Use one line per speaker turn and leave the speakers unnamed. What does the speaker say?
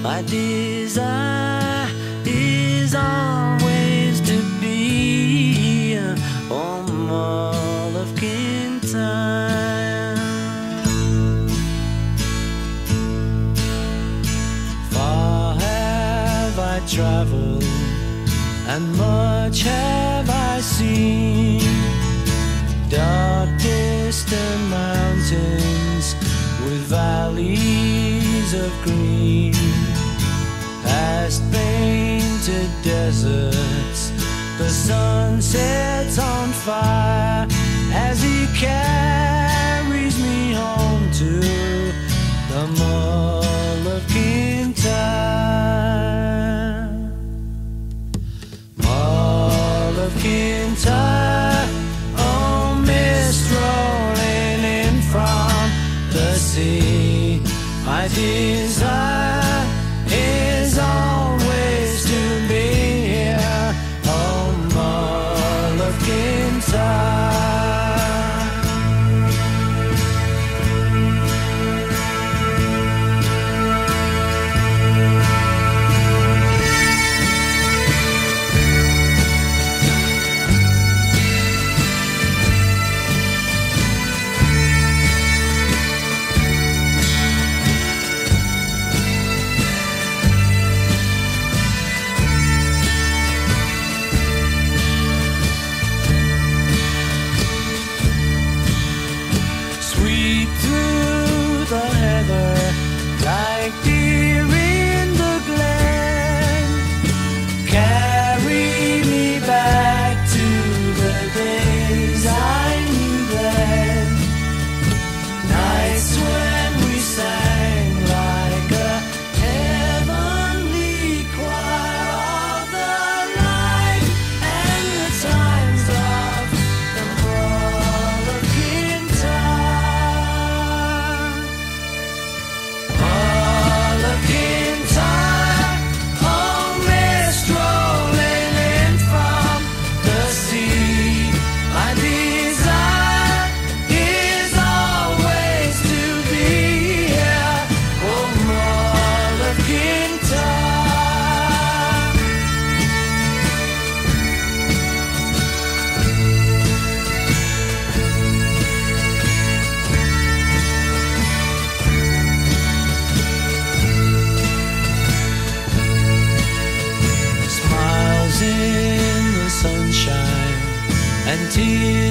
My desire is always to be on all of Kintyre. Far have I traveled, and much have I seen. Dark distant mountains with valleys of green, past painted deserts, the sun sets on fire as he carries me home to the Mull of Kintyre. Mull of Kintyre, oh mist rolling in from the sea. My desire is always to be here, oh Mull of Kintyre. Sweep through the heather like deer in the glen. Carry me back to the days I knew then. Nights when we sang like a heavenly choir of the light and the times of the Mull of Kintyre. Mull of Kintyre, oh mist rolling in from the sea. My desire is always to be here, oh Mull of Kintyre. Smiles in the sunshine and tears